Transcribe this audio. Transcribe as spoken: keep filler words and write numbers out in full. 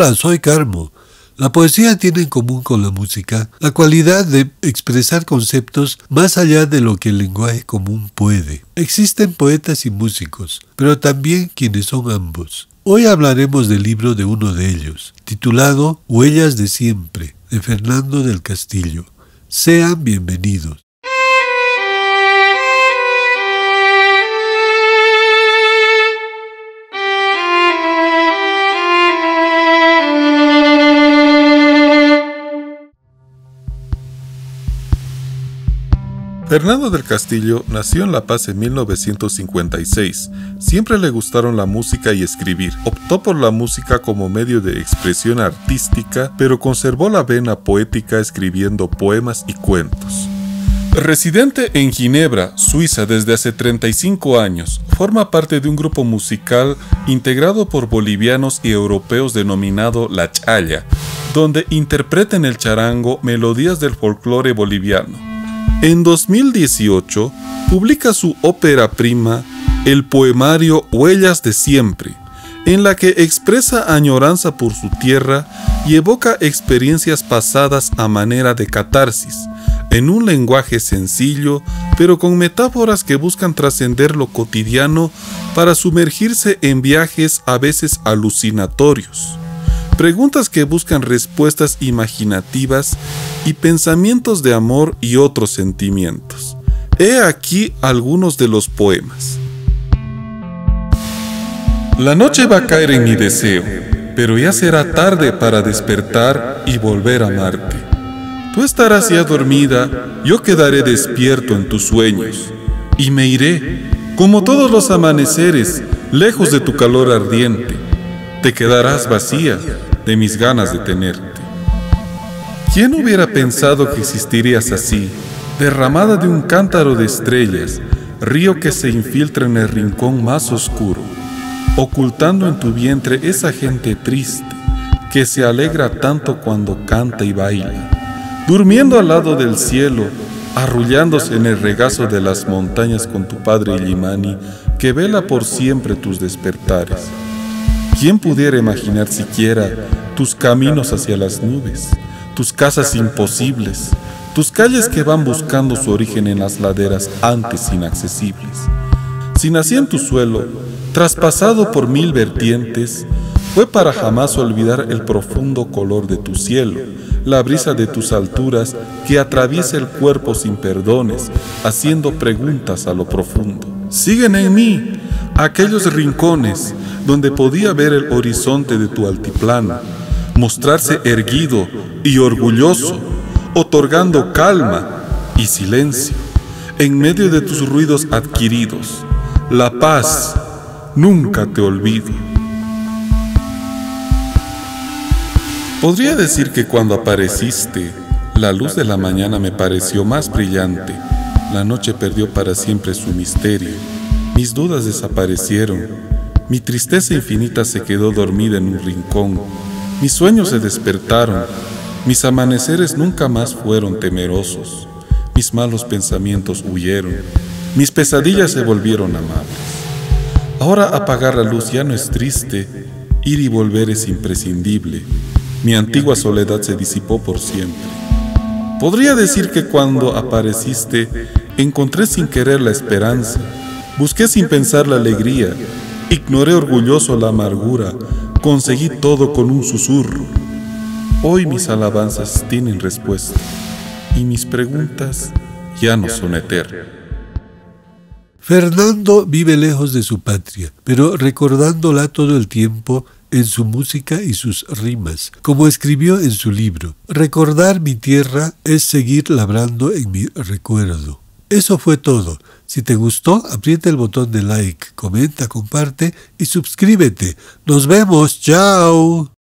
Hola, soy Carmo. La poesía tiene en común con la música la cualidad de expresar conceptos más allá de lo que el lenguaje común puede. Existen poetas y músicos, pero también quienes son ambos. Hoy hablaremos del libro de uno de ellos, titulado Huellas de Siempre, de Fernando del Castillo. Sean bienvenidos. Fernando del Castillo nació en La Paz en mil novecientos cincuenta y seis. Siempre le gustaron la música y escribir. Optó por la música como medio de expresión artística, pero conservó la vena poética escribiendo poemas y cuentos. Residente en Ginebra, Suiza desde hace treinta y cinco años, forma parte de un grupo musical integrado por bolivianos y europeos denominado La Chaya, donde interpreta en el charango melodías del folclore boliviano. En dos mil dieciocho, publica su ópera prima, el poemario Huellas de Siempre, en la que expresa añoranza por su tierra y evoca experiencias pasadas a manera de catarsis, en un lenguaje sencillo, pero con metáforas que buscan trascender lo cotidiano para sumergirse en viajes a veces alucinatorios. Preguntas que buscan respuestas imaginativas y pensamientos de amor y otros sentimientos. He aquí algunos de los poemas. La noche va a caer en mi deseo, pero ya será tarde para despertar y volver a amarte. Tú estarás ya dormida, yo quedaré despierto en tus sueños, y me iré, como todos los amaneceres, lejos de tu calor ardiente. Te quedarás vacía de mis ganas de tenerte. ¿Quién hubiera pensado que existirías así, derramada de un cántaro de estrellas, río que se infiltra en el rincón más oscuro, ocultando en tu vientre esa gente triste que se alegra tanto cuando canta y baila, durmiendo al lado del cielo, arrullándose en el regazo de las montañas con tu padre Illimani, que vela por siempre tus despertares? ¿Quién pudiera imaginar siquiera tus caminos hacia las nubes, tus casas imposibles, tus calles que van buscando su origen en las laderas antes inaccesibles? Si nací en tu suelo, traspasado por mil vertientes, fue para jamás olvidar el profundo color de tu cielo, la brisa de tus alturas que atraviesa el cuerpo sin perdones, haciendo preguntas a lo profundo. Siguen en mí aquellos rincones donde podía ver el horizonte de tu altiplano, mostrarse erguido y orgulloso, otorgando calma y silencio, en medio de tus ruidos adquiridos. La paz, nunca te olvido. Podría decir que cuando apareciste, la luz de la mañana me pareció más brillante, la noche perdió para siempre su misterio, mis dudas desaparecieron, mi tristeza infinita se quedó dormida en un rincón, mis sueños se despertaron, mis amaneceres nunca más fueron temerosos, mis malos pensamientos huyeron, mis pesadillas se volvieron amables. Ahora apagar la luz ya no es triste, ir y volver es imprescindible, mi antigua soledad se disipó por siempre. Podría decir que cuando apareciste, encontré sin querer la esperanza, busqué sin pensar la alegría, ignoré orgulloso la amargura, conseguí todo con un susurro. Hoy mis alabanzas tienen respuesta y mis preguntas ya no son eternas. Fernando vive lejos de su patria, pero recordándola todo el tiempo en su música y sus rimas, como escribió en su libro. Recordar mi tierra es seguir labrando en mi recuerdo. Eso fue todo. Si te gustó, aprieta el botón de like, comenta, comparte y suscríbete. ¡Nos vemos! ¡Chao!